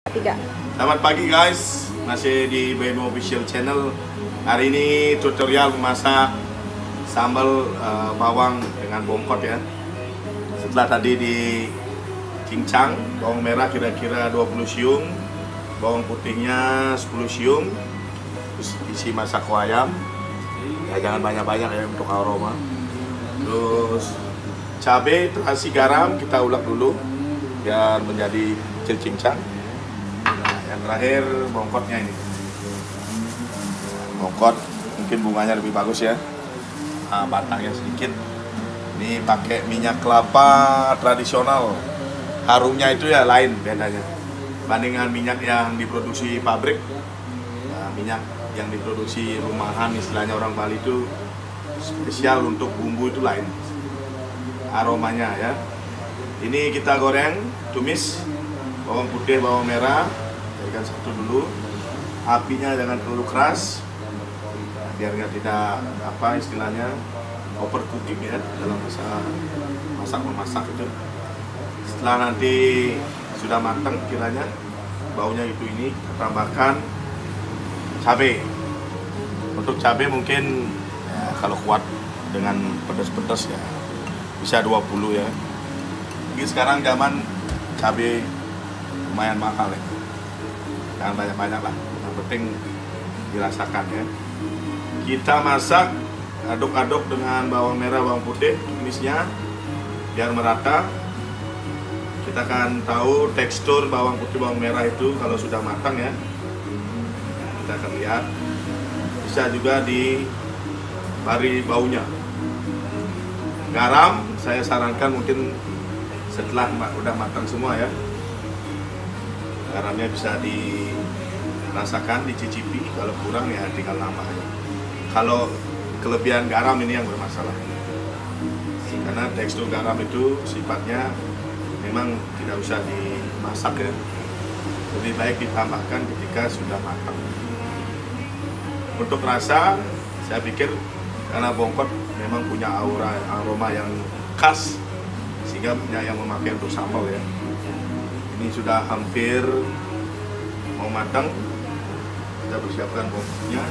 Tiga. Selamat pagi guys, masih di BMO Official Channel. Hari ini tutorial memasak sambal bawang dengan bongkot ya. Setelah tadi dicincang, bawang merah kira-kira 20 siung, bawang putihnya 10 siung, terus isi masako ayam. Ya jangan banyak-banyak ya untuk aroma. Terus cabai, terasi, garam kita ulek dulu biar menjadi kecil cincang. Yang terakhir bongkotnya ini. Bongkot mungkin bunganya lebih bagus ya. Batangnya sedikit. Ini pakai minyak kelapa tradisional. Harumnya itu ya lain bedanya. Bandingkan minyak yang diproduksi pabrik. Nah, minyak yang diproduksi rumahan istilahnya orang Bali itu spesial untuk bumbu itu lain. Aromanya ya. Ini kita goreng, tumis bawang putih, bawang merah. Jadikan satu dulu, apinya jangan terlalu keras, biar tidak apa istilahnya overcooking ya dalam memasak itu. Setelah nanti sudah matang kiranya baunya itu ini, kita tambahkan cabai. Untuk cabai mungkin ya, kalau kuat dengan pedas-pedas ya bisa 20 ya. Jadi sekarang zaman cabai lumayan mahal ya. Jangan banyak-banyak lah, yang penting dirasakan ya. Kita masak, aduk-aduk dengan bawang merah, bawang putih, tumisnya biar merata. Kita akan tahu tekstur bawang putih, bawang merah itu kalau sudah matang ya. Kita akan lihat. Bisa juga dibari baunya. Garam, saya sarankan mungkin setelah udah matang semua ya. Garamnya bisa dirasakan, dicicipi. Kalau kurang ya tinggal nambah aja. Kalau kelebihan garam ini yang bermasalah, karena tekstur garam itu sifatnya memang tidak usah dimasak ya. Lebih baik ditambahkan ketika sudah matang. Untuk rasa, saya pikir karena bongkot memang punya aroma yang khas, sehingga punya yang memakai untuk sambal ya. Ini sudah hampir mau matang. Kita persiapkan bawangnya.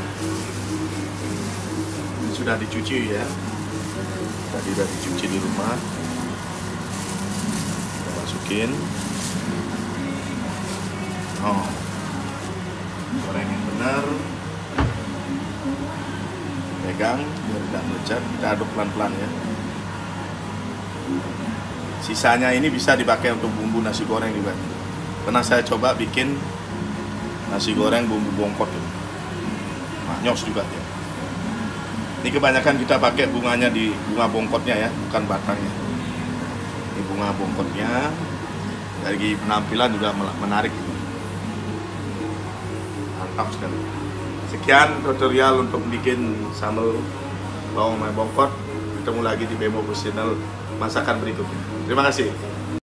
Ini sudah dicuci ya. Tadi sudah dicuci di rumah. Kita masukin. Oh, goreng yang benar. Pegang biar tidak melecet. Kita aduk pelan-pelan ya. Sisanya ini bisa dipakai untuk bumbu nasi goreng juga. Pernah saya coba bikin nasi goreng bumbu bongkot itu. Manyos juga ya. Ini kebanyakan kita pakai bunganya di bunga bongkotnya ya, bukan batangnya. Ini bunga bongkotnya. Dari penampilan juga menarik. Mantap sekali. Sekian tutorial untuk bikin sambal bawang merah bongkot. Ketemu lagi di BMO Channel masakan berikutnya. Terima kasih.